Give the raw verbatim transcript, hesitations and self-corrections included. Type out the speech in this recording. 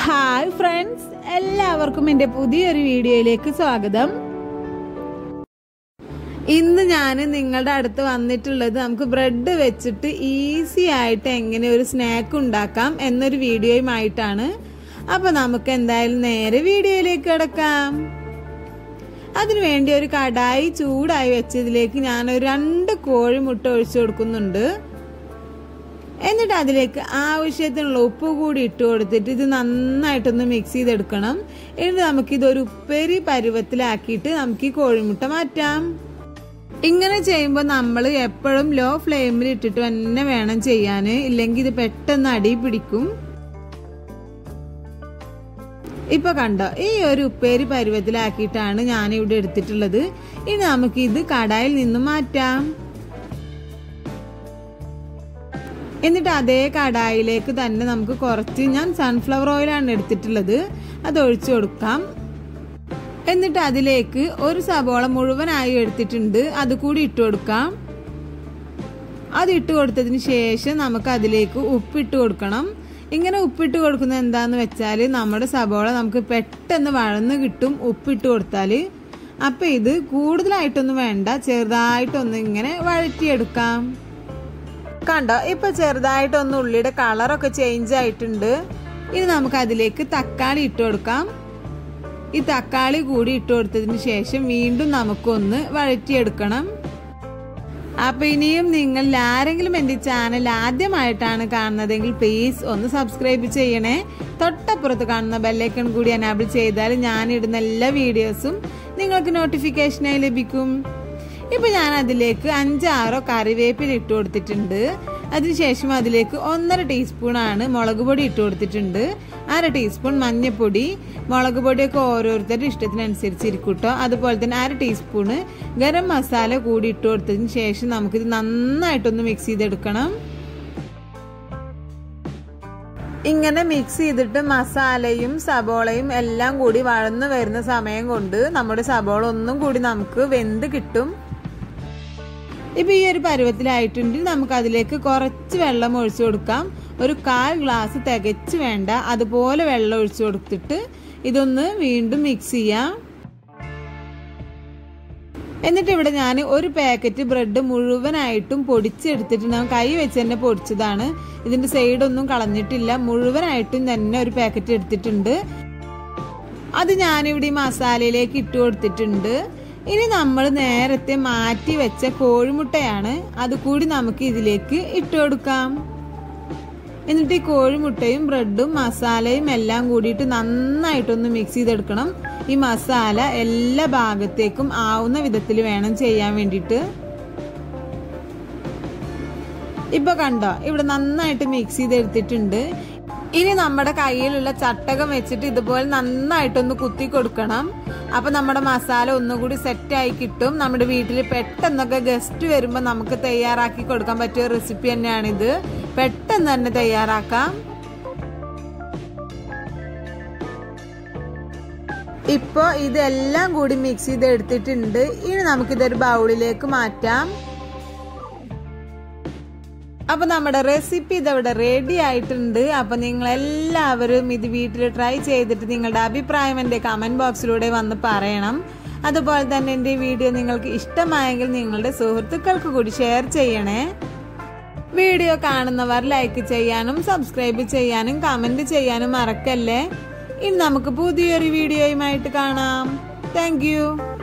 Hi friends, എല്ലാവർക്കും എൻ്റെ പുതിയൊരു വീഡിയോയിലേക്ക് സ്വാഗതം. ഇന്ന് ഞാൻ നിങ്ങളുടെ അടുത്ത് വന്നിട്ടുള്ളത് നമുക്ക് ബ്രെഡ് വെച്ചിട്ട് ഈസി ആയിട്ട് എങ്ങനെ ഒരു സ്നാക്ക് ഉണ്ടാക്കാം എന്നൊരു വീഡിയോയുമായിട്ടാണ്. അപ്പോൾ നമുക്ക് എന്തായാലും നേരെ വീഡിയോയിലേക്ക് കിടക്കാം. അതിനുവേണ്ടി ഒരു കടായി ചൂടായി വെച്ചതിലേക്ക് ഞാനൊരു രണ്ട് കോഴിമുട്ട ഒഴിച്ചു കൊടുക്കുന്നുണ്ട്. എന്നിട്ട് അതിലേക്ക് ആവശ്യത്തിനുള്ള ഉപ്പ് കൂടി ഇട്ട് കൊടുത്തിട്ട് ഇത് നന്നായിട്ടൊന്ന് മിക്സ് ചെയ്തെടുക്കണം. എന്നിട്ട് നമുക്കിതൊരു ഉപ്പേരി പരുവത്തിലാക്കിയിട്ട് നമുക്ക് ഈ കോഴിമുട്ട മാറ്റാം. ഇങ്ങനെ ചെയ്യുമ്പോൾ നമ്മൾ എപ്പോഴും ലോ ഫ്ലെയിമിൽ ഇട്ടിട്ട് തന്നെ വേണം ചെയ്യാൻ, ഇല്ലെങ്കിൽ ഇത് പെട്ടെന്ന് അടി പിടിക്കും. ഇപ്പൊ കണ്ടോ, ഈ ഒരു ഉപ്പേരി പരുവത്തിലാക്കിയിട്ടാണ് ഞാനിവിടെ എടുത്തിട്ടുള്ളത്. ഇനി നമുക്കിത് കടായിൽ നിന്നും മാറ്റാം. എന്നിട്ട് അതേ കടായിലേക്ക് തന്നെ നമുക്ക് കുറച്ച്, ഞാൻ സൺഫ്ലവർ ഓയിലാണ് എടുത്തിട്ടുള്ളത്, അത് ഒഴിച്ചു കൊടുക്കാം. എന്നിട്ട് അതിലേക്ക് ഒരു സബോള മുഴുവനായി എടുത്തിട്ടുണ്ട്, അത് കൂടി ഇട്ട് കൊടുക്കാം. അത് ഇട്ട് കൊടുത്തതിന് ശേഷം നമുക്ക് അതിലേക്ക് ഉപ്പിട്ട് കൊടുക്കണം. ഇങ്ങനെ ഉപ്പിട്ട് കൊടുക്കുന്നത് എന്താന്ന് വെച്ചാൽ നമ്മുടെ സബോള നമുക്ക് പെട്ടെന്ന് വഴന്ന് കിട്ടും ഉപ്പിട്ട് കൊടുത്താൽ. അപ്പൊ ഇത് കൂടുതലായിട്ടൊന്നും വേണ്ട, ചെറുതായിട്ടൊന്ന് ഇങ്ങനെ വഴറ്റിയെടുക്കാം. കണ്ടോ, ഇപ്പൊ ചെറുതായിട്ടൊന്ന് ഉള്ളിയുടെ കളറൊക്കെ ചേഞ്ച് ആയിട്ടുണ്ട്. ഇനി നമുക്ക് അതിലേക്ക് തക്കാളി ഇട്ട് കൊടുക്കാം. ഈ തക്കാളി കൂടി ഇട്ട് കൊടുത്തതിന് ശേഷം വീണ്ടും നമുക്കൊന്ന് വഴറ്റിയെടുക്കണം. അപ്പൊ ഇനിയും നിങ്ങൾ ആരെങ്കിലും എൻ്റെ ചാനൽ ആദ്യമായിട്ടാണ് കാണുന്നതെങ്കിൽ പ്ലീസ് ഒന്ന് സബ്സ്ക്രൈബ് ചെയ്യണേ. തൊട്ടപ്പുറത്ത് കാണുന്ന ബെല്ലൈക്കൺ കൂടി എനാബിൾ ചെയ്താൽ ഞാനിടുന്ന എല്ലാ വീഡിയോസും നിങ്ങൾക്ക് നോട്ടിഫിക്കേഷനായി ലഭിക്കും. ഇപ്പൊ ഞാൻ അതിലേക്ക് അഞ്ചാറോ കറിവേപ്പില ഇട്ട് കൊടുത്തിട്ടുണ്ട്. അതിനുശേഷം അതിലേക്ക് ഒന്നര ടീസ്പൂണാണ് മുളക് പൊടി ഇട്ട് കൊടുത്തിട്ടുണ്ട്. അര ടീസ്പൂൺ മഞ്ഞൾപ്പൊടി, മുളക് പൊടിയൊക്കെ ഓരോരുത്തരുടെ ഇഷ്ടത്തിനനുസരിച്ചിരിക്കും കേട്ടോ. അതുപോലെ തന്നെ അര ടീസ്പൂണ് ഗരം മസാല കൂടി ഇട്ട് കൊടുത്തതിന് ശേഷം നമുക്കിത് നന്നായിട്ടൊന്ന് മിക്സ് ചെയ്തെടുക്കണം. ഇങ്ങനെ മിക്സ് ചെയ്തിട്ട് മസാലയും സബോളയും എല്ലാം കൂടി വഴന്നു വരുന്ന സമയം കൊണ്ട് നമ്മുടെ സബോള ഒന്നും കൂടി നമുക്ക് വെന്ത് കിട്ടും. ഇപ്പൊ ഈ ഒരു പരുവത്തിലായിട്ടുണ്ടെങ്കിൽ നമുക്ക് അതിലേക്ക് കുറച്ച് വെള്ളം ഒഴിച്ചു കൊടുക്കാം. ഒരു കാൽ ഗ്ലാസ് തികച്ച് വേണ്ട, അതുപോലെ വെള്ളം ഒഴിച്ചു കൊടുത്തിട്ട് ഇതൊന്ന് വീണ്ടും മിക്സ് ചെയ്യാം. എന്നിട്ട് ഇവിടെ ഞാൻ ഒരു പാക്കറ്റ് ബ്രെഡ് മുഴുവനായിട്ടും പൊടിച്ചെടുത്തിട്ട് കൈ വെച്ച് തന്നെ പൊടിച്ചതാണ്. ഇതിന്റെ സൈഡൊന്നും കളഞ്ഞിട്ടില്ല, മുഴുവനായിട്ടും തന്നെ ഒരു പാക്കറ്റ് എടുത്തിട്ടുണ്ട്. അത് ഞാനിവിടെ ഈ മസാലയിലേക്ക് ഇട്ട് കൊടുത്തിട്ടുണ്ട്. ഇനി നമ്മൾ നേരത്തെ മാറ്റി വെച്ച കോഴിമുട്ടയാണ്, അത് കൂടി നമുക്ക് ഇതിലേക്ക് ഇട്ട് കൊടുക്കാം. എന്നിട്ട് ഈ കോഴിമുട്ടയും ബ്രെഡും മസാലയും എല്ലാം കൂടിയിട്ട് നന്നായിട്ടൊന്ന് മിക്സ് ചെയ്തെടുക്കണം. ഈ മസാല എല്ലാ ഭാഗത്തേക്കും ആവുന്ന വിധത്തിൽ വേണം ചെയ്യാൻ വേണ്ടിയിട്ട്. ഇപ്പൊ കണ്ടോ, ഇവിടെ നന്നായിട്ട് മിക്സ് ചെയ്തെടുത്തിട്ടുണ്ട്. ഇനി നമ്മുടെ കയ്യിലുള്ള ചട്ടകം വെച്ചിട്ട് ഇതുപോലെ നന്നായിട്ടൊന്ന് കുത്തി കൊടുക്കണം. അപ്പൊ നമ്മുടെ മസാല ഒന്നുകൂടി സെറ്റായി കിട്ടും. നമ്മുടെ വീട്ടിൽ പെട്ടെന്നൊക്കെ ഗസ്റ്റ് വരുമ്പോൾ നമുക്ക് തയ്യാറാക്കി കൊടുക്കാൻ പറ്റിയ റെസിപ്പി തന്നെയാണിത്. പെട്ടെന്ന് തന്നെ തയ്യാറാക്കാം. ഇപ്പൊ ഇതെല്ലാം കൂടി മിക്സ് ചെയ്ത് എടുത്തിട്ടുണ്ട്. ഇനി നമുക്കിതൊരു ബൗളിലേക്ക് മാറ്റാം. അപ്പൊ നമ്മുടെ റെസിപ്പി ഇതവിടെ റെഡി ആയിട്ടുണ്ട്. അപ്പൊ നിങ്ങൾ എല്ലാവരും ഇത് വീട്ടിൽ ട്രൈ ചെയ്തിട്ട് നിങ്ങളുടെ അഭിപ്രായം എൻ്റെ കമന്റ് ബോക്സിലൂടെ വന്ന് പറയണം. അതുപോലെ തന്നെ എൻ്റെ വീഡിയോ നിങ്ങൾക്ക് ഇഷ്ടമായെങ്കിൽ നിങ്ങളുടെ സുഹൃത്തുക്കൾക്ക് കൂടി ഷെയർ ചെയ്യണേ. വീഡിയോ കാണുന്നവർ ലൈക്ക് ചെയ്യാനും സബ്സ്ക്രൈബ് ചെയ്യാനും കമന്റ് ചെയ്യാനും മറക്കല്ലേ. ഇനി നമുക്ക് പുതിയൊരു വീഡിയോയുമായിട്ട് കാണാം. Thank U.